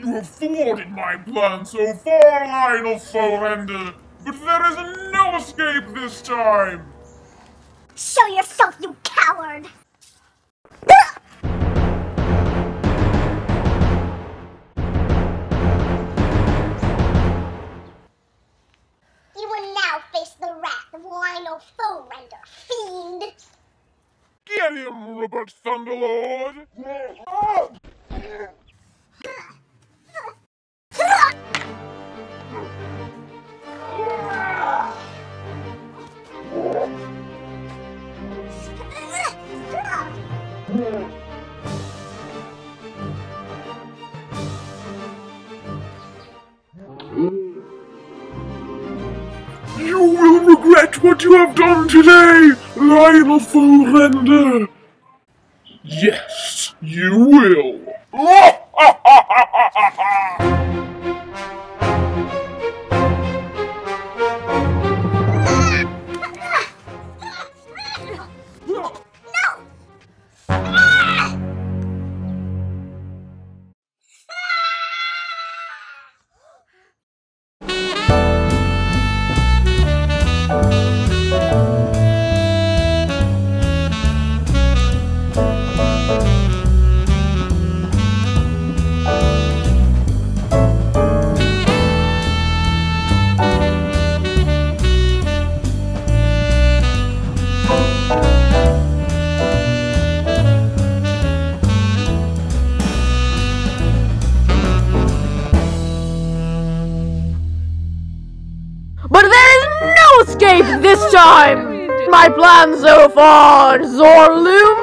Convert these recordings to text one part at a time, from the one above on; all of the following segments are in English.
You have thwarted my plan so far, Lionel Foerender, but there is no escape this time! Show yourself, you coward! You will now face the wrath of Lionel Foerender, fiend! Get him, Rupert Thunderlord! You will regret what you have done today, Lionel Foerender! Yes, you will! But there is no escape this time! My plan so far, Xorlum!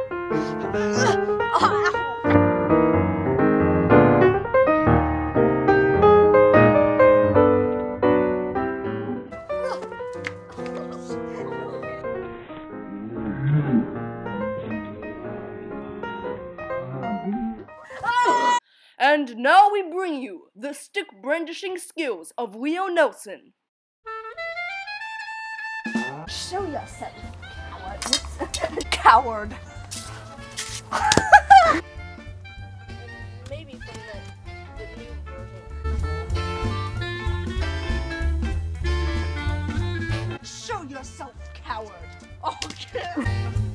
And now we bring you the stick-brandishing skills of Leo Nelson. Show yourself, coward. Maybe from the new version. Show yourself, coward. Okay.